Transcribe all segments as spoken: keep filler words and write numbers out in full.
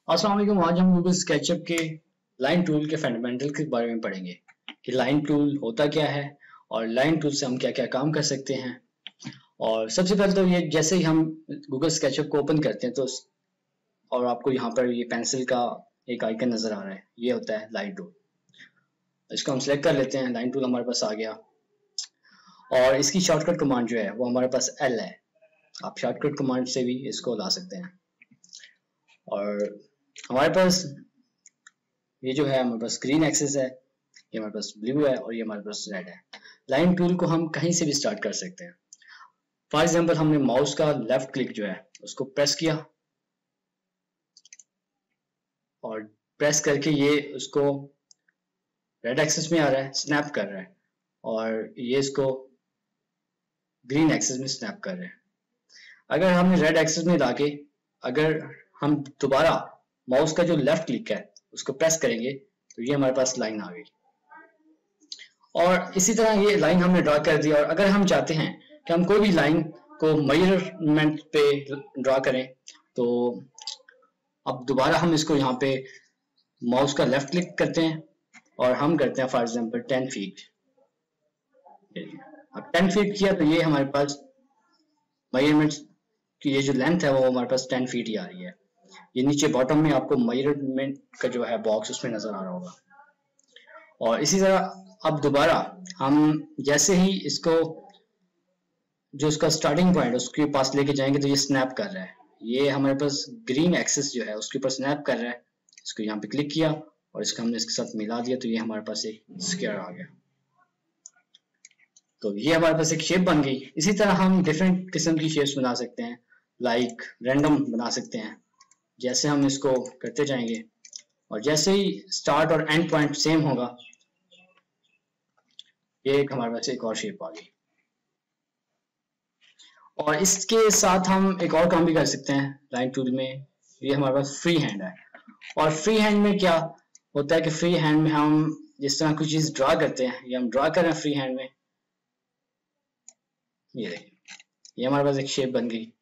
अस्सलाम वालेकुम। आज हम गूगल स्केचअप के लाइन टूल के फंडामेंटल के बारे में पढ़ेंगे कि लाइन टूल होता क्या है और लाइन टूल से हम क्या क्या काम कर सकते हैं। और सबसे पहले तो ये जैसे ही हम गूगल स्केचअप को ओपन करते हैं तो और आपको यहाँ पर ये पेंसिल का एक आइकन नजर आ रहा है, ये होता है लाइन टूल। इसको हम सिलेक्ट कर लेते हैं। लाइन टूल हमारे पास आ गया और इसकी शॉर्टकट कमांड जो है वो हमारे पास एल है। आप शॉर्टकट कमांड से भी इसको ला सकते हैं। और हमारे पास ये जो है हमारे पास ग्रीन एक्सिस है, ये हमारे पास ब्लू है और ये हमारे पास रेड है। लाइन टूल को हम कहीं से भी स्टार्ट कर सकते हैं। फॉर एग्जांपल हमने माउस का लेफ्ट क्लिक जो है उसको प्रेस किया और प्रेस करके ये उसको रेड एक्सिस में आ रहा है, स्नैप कर रहा है, और ये इसको ग्रीन एक्सिस में स्नैप कर रहे हैं। अगर हमने रेड एक्सिस में लाके अगर हम दोबारा माउस का जो लेफ्ट क्लिक है उसको प्रेस करेंगे तो ये हमारे पास लाइन आ गई। और इसी तरह ये लाइन हमने ड्रा कर दी। और अगर हम चाहते हैं कि हम कोई भी लाइन को मेजरमेंट पे ड्रा करें तो अब दोबारा हम इसको यहाँ पे माउस का लेफ्ट क्लिक करते हैं और हम करते हैं फॉर एग्जांपल टेन फीट। अब टेन फीट किया तो ये हमारे पास मेजरमेंट की ये जो लेंथ है वो हमारे पास टेन फीट ही आ रही है। ये नीचे बॉटम में आपको मेजरमेंट का जो है बॉक्स उसमें नजर आ रहा होगा। और इसी तरह अब दोबारा हम जैसे ही इसको जो उसका स्टार्टिंग पॉइंट उसके पास लेके जाएंगे तो ये स्नैप कर रहा है। ये हमारे पास ग्रीन एक्सिस जो है उसके ऊपर स्नैप कर रहा है। इसको यहाँ पे क्लिक किया और इसको हमने इसके साथ मिला दिया तो ये हमारे पास एक स्क्वायर आ गया। तो ये हमारे पास एक शेप बन गई। इसी तरह हम डिफरेंट किस्म की शेप्स बना सकते हैं, लाइक रैंडम बना सकते हैं। जैसे हम इसको करते जाएंगे और जैसे ही स्टार्ट और एंड पॉइंट सेम होगा ये एक हमारे पास एक और शेप आ गई। और इसके साथ हम एक और काम भी कर सकते हैं लाइन टूल में। ये हमारे पास फ्री हैंड है। और फ्री हैंड में क्या होता है कि फ्री हैंड में हम जिस तरह कुछ चीज ड्रा करते हैं, ये हम ड्रा कर रहे हैं फ्री हैंड में, ये देखिए ये हमारे पास एक शेप बन गई।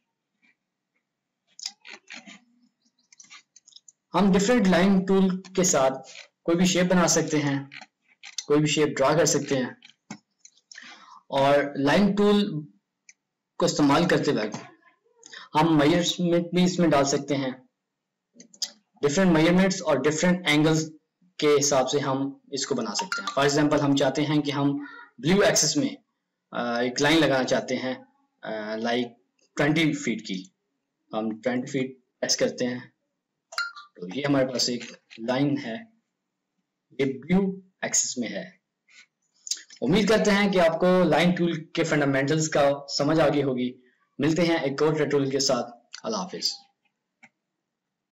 हम डिफरेंट लाइन टूल के साथ कोई भी शेप बना सकते हैं, कोई भी शेप ड्रा कर सकते हैं। और लाइन टूल को इस्तेमाल करते वक्त हम मेजरमेंट भी इसमें डाल सकते हैं। डिफरेंट मेजरमेंट्स और डिफरेंट एंगल्स के हिसाब से हम इसको बना सकते हैं। फॉर एग्जांपल हम चाहते हैं कि हम ब्लू एक्सिस में एक लाइन लगाना चाहते हैं लाइक ट्वेंटी फीट की। हम ट्वेंटी फीट प्रेस करते हैं तो ये हमारे पास एक लाइन है, ये ब्लू एक्सिस में है। उम्मीद करते हैं कि आपको लाइन टूल के फंडामेंटल्स का समझ आ गई होगी। मिलते हैं एक और ट्यूटोरियल के साथ। अल्लाह हाफिज।